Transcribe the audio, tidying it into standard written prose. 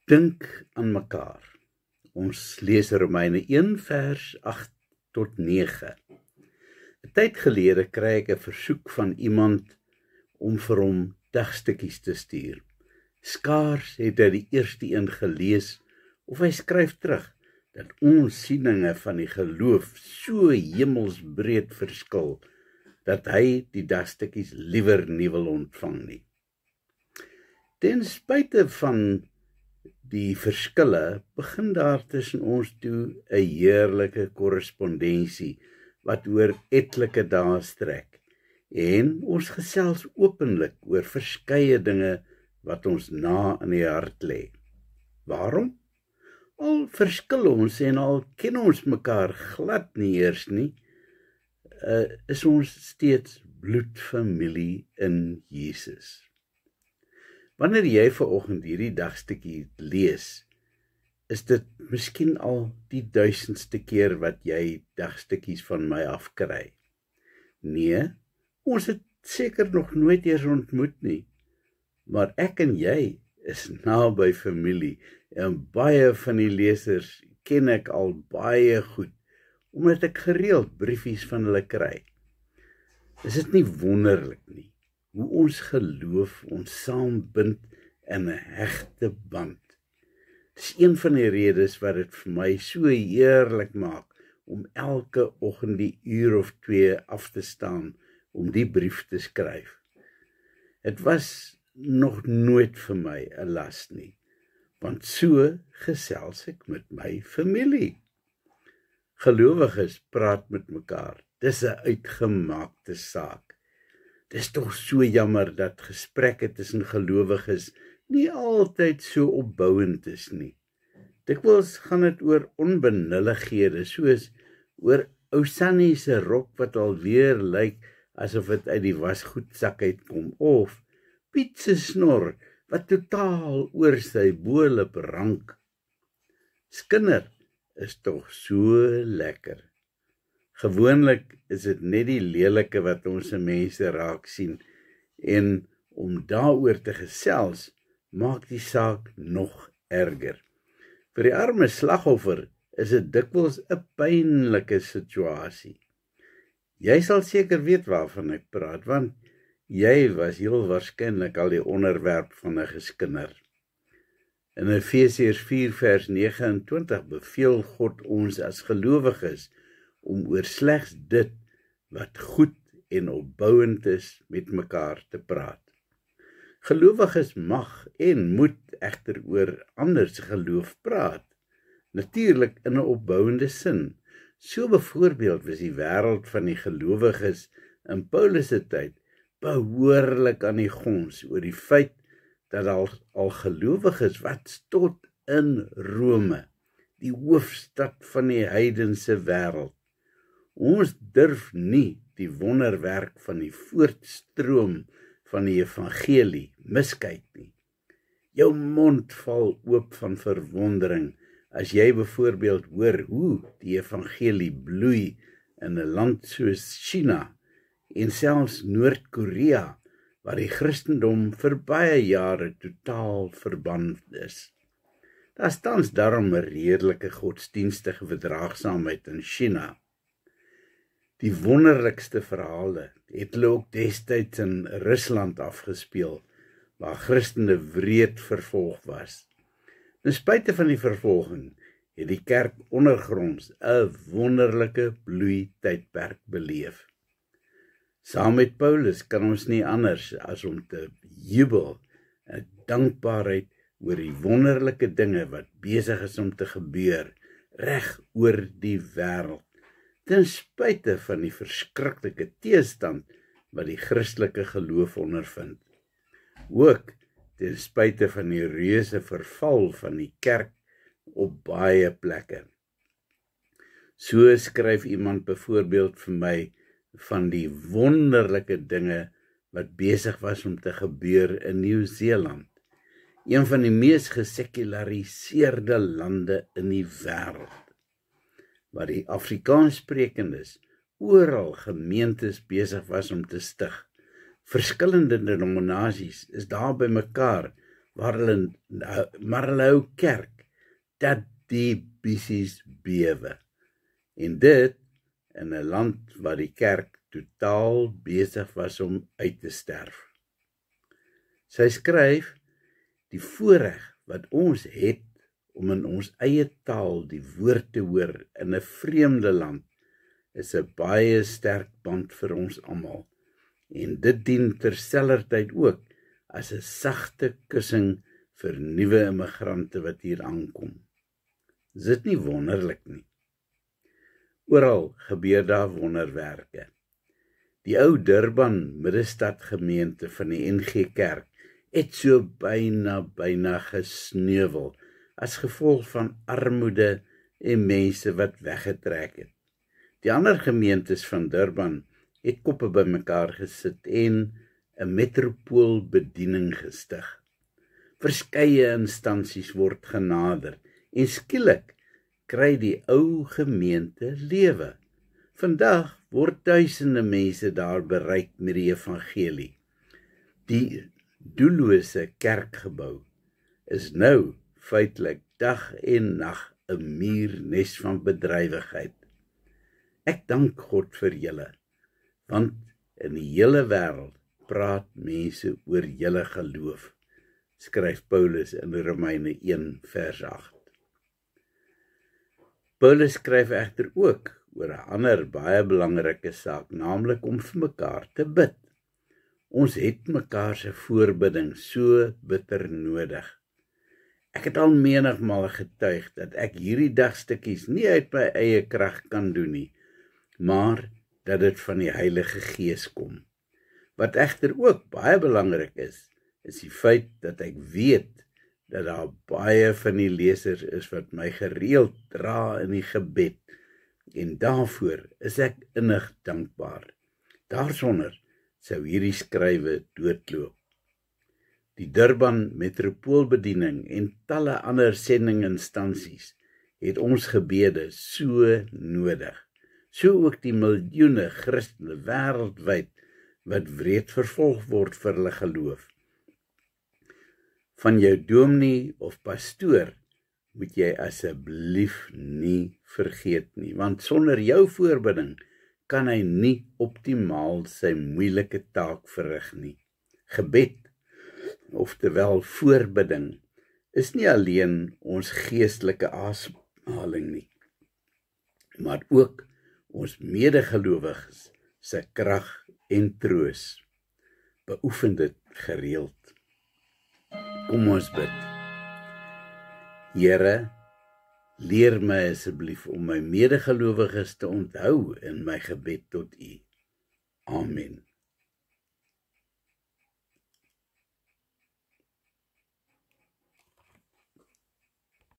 Dink aan mekaar. Ons lees Romeine 1 vers 8 tot 9. 'n Tyd gelede kry ek 'n versoek van iemand om vir hom dagstukkies te stuur. Skaars het hy die eerste een gelees of hy skryf terug dat ons sieninge van die geloof so hemelsbreed verskil dat hy die dagstukkies liewer nie wil ontvang nie. Ten spyte van die verskille begin daar tussen ons toe 'n heerlike korrespondensie wat oor etlike dae strek en ons gesels openlik oor verskeie dinge wat ons na in die hart lê. Waarom? Al verskil ons en al ken ons mekaar glad nie eers nie, is ons steeds bloedfamilie in Jesus. Wanneer jy vanoggend hierdie dagstukkie lees, is dit miskien al die 1000ste keer wat jy dagstukkies van my afkry. Nee, ons het seker nog nooit eers ontmoet nie, maar ek en jy is naby familie en baie van die lesers ken ek al baie goed, omdat ek gereeld briefies van hulle kry. Is dit nie wonderlik nie, hoe ons geloof ons saambind in 'n hegte band? Dis een van die redes wat dit vir my so heerlik maak om elke oggend die uur of 2 af te staan om die brief te skryf. Het was nog nooit vir my 'n las nie, want so gesels ek met my familie. Gelowiges praat met mekaar, dis 'n uitgemaakte saak. Dis tog so jammer dat gesprekke tussen gelowiges nie altyd so opbouend is nie. Dikwels gaan dit oor onbenullighede, soos oor ou Sunny se rok wat alweer lyk asof dit uit die wasgoedsak uitkom, of Piet se snor wat totaal oor sy bo-lip rank. Skinder is tog so lekker. Gewoonlik is dit net die lelike wat ons mense raak sien, en om daaroor te gesels, maak die saak nog erger. Vir die arme slagoffer is dit dikwels 'n pynlike situasie. Jy sal seker weet waarvan ek praat, want jy was heel waarskynlik al die onderwerp van 'n geskinder. In Efesiërs 4 vers 29 beveel God ons as gelowiges om oor slegs dit wat goed en opbouend is met mekaar te praat. Gelowiges mag en moet egter oor ander se geloof praat, natuurlik in 'n opbouende sin. So byvoorbeeld was die wêreld van die gelowiges in Paulus se tyd behoorlik aan die gons oor die feit dat al gelowiges wat tot in Rome, die hoofstad van die heidense wêreld. Ons durf nie die wonderwerk van die voortstroom van die evangelie miskyk nie. Jou mond val oop van verwondering as jy byvoorbeeld hoor hoe die evangelie bloei in 'n land soos China en selfs Noord-Korea, waar die Christendom vir baie jare totaal verban is. Daar staan daarom 'n redelike godsdienstige verdraagsaamheid in China. Die wonderlikste verhale het hulle ook destyds in Rusland afgespeel, waar Christene wreed vervolg was. Ten spyte van die vervolging het die kerk ondergronds 'n wonderlike bloeitydperk beleef. Saam met Paulus kan ons nie anders as om te jubel en dankbaarheid oor die wonderlike dinge wat besig is om te gebeur reg oor die wêreld, ten spyte van die verskriklike teestand wat die Christelike geloof ondervind. Ook ten spyte van die reuse verval van die kerk op baie plekke. So skryf iemand byvoorbeeld vir my van die wonderlike dinge wat besig was om te gebeur in Nieu-Seeland, een van die mees gesekulariseerde lande in die wêreld, waar die Afrikaanssprekendes oral gemeentes besig was om te stig. Verskillende denominasies is daar by mekaar, maar hulle hou kerk, dat die bissies bewe. En dit in 'n land waar die kerk totaal besig was om uit te sterf. Sy skryf, die voorreg wat ons het om in ons eie taal die woord te hoor in 'n vreemde land, is 'n baie sterk band vir ons almal. En dit dien terselfdertyd ook as 'n sagte kussing vir nuwe immigrante wat hier aankom. Is dit nie wonderlik nie? Oral gebeur daar wonderwerke. Die ou Durban Middestad gemeente van die NG Kerk het so byna gesneuwel as gevolg van armoede en mense wat weggetrek het. Die ander gemeentes van Durban het koppe bymekaar gesit en 'n metropoolbediening gestig. Verskeie instansies word genader en skielik kry die ou gemeente lewe. Vandag word duisende mense daar bereik met die evangelie. Die doellose kerkgebou is nou feitelik dag en nag 'n muurnes van bedrywigheid. Ek dank God vir julle, want in die hele wêreld praat mense oor julle geloof, skryf Paulus in Romeine 1 vers 8. Paulus skryf egter ook oor 'n ander baie belangrike saak, naamlik om vir mekaar te bid. Ons het mekaar se voorbidding so bitter nodig. Ek het al menigmal getuig dat ek hierdie dagstukkies nie uit my eie krag kan doen nie, maar dat dit van die Heilige Gees kom. Wat egter ook baie belangrik is die feit dat ek weet dat daar baie van die lesers is wat my gereeld dra in die gebed, en daarvoor is ek innig dankbaar. Daarsonder sou hierdie skrywe doodloop. Die Durban Metropoolbediening en talle ander sendinginstansies het ons gebede so nodig. So ook die miljoene Christene wêreldwyd wat wreed vervolg word vir hulle geloof. Van jou dominee of pastoor moet jy asseblief nie vergeet nie, want sonder jou voorbidding kan hy nie optimaal sy moeilike taak verrig nie. Gebed, oftewel voorbidding, is nie alleen ons geestelike asemhaling nie, maar ook ons medegelowiges se krag en troos. Beoefen dit gereeld. Kom ons bid. Here, leer my asseblief om my medegelowiges te onthou in my gebed tot U. Amen.